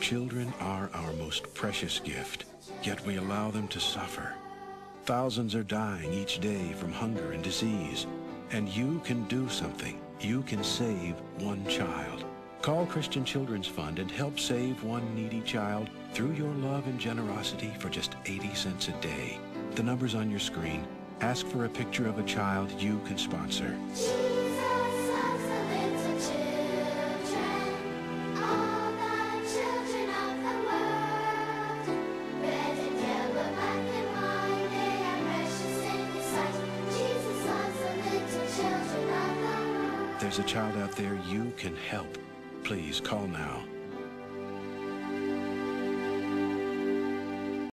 Children are our most precious gift, yet we allow them to suffer. Thousands are dying each day from hunger and disease, and you can do something. You can save one child. Call Christian Children's Fund and help save one needy child through your love and generosity for just 80 cents a day. The number's on your screen. Ask for a picture of a child you can sponsor. There's a child out there you can help. Please call now.